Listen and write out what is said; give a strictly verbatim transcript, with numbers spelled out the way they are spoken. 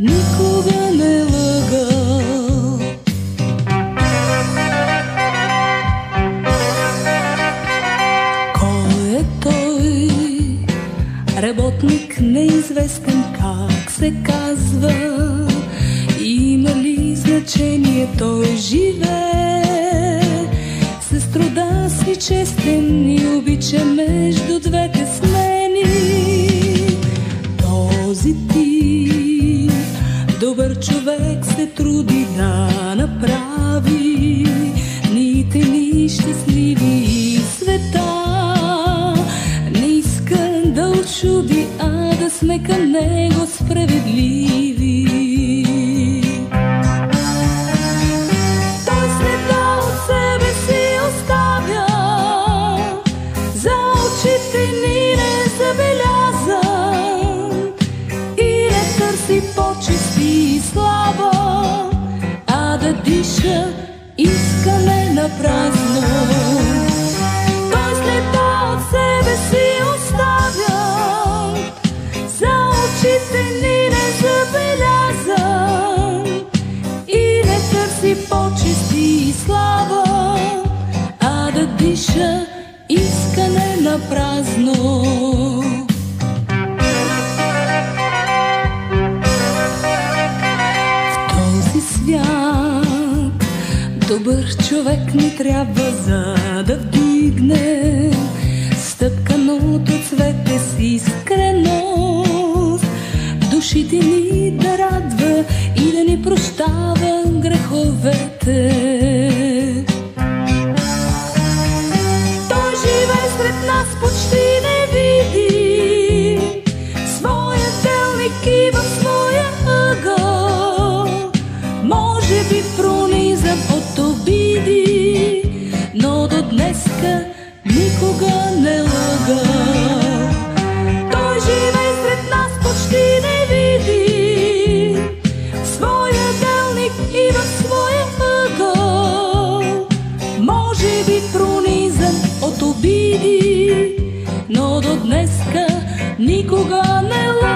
никога не лъгал. Кой е той? Работник неизвестен, как се казва? Има ли значение? Той живее с труда си честен и обича между двете смени. Този тип добър човек се труди да направи ните ни щастливи и света. Не иска да очуди, а да сме към него справедливи. Той следа от себе си оставя, за очите ни не забелязан и не търси почести и слава, а да диша искане на празно. Той следа от себе си оставя, за очите ни не забелязан и не търси почести и слава, а да диша искане на празно. В този свят добър човек ни трябва, за да вдигне стъпканото цвете си искреност, душите ни да радва и да ни прощава греховете. Той живее сред нас почти невидим, своя делник и в своя ъгъл, може би пронизан от обиди, но до днеска никога не лъгал. Той живее сред нас почти невидим, своя делник и в своя ъгъл, може би пронизан от обиди, но до днеска никога не лъгал.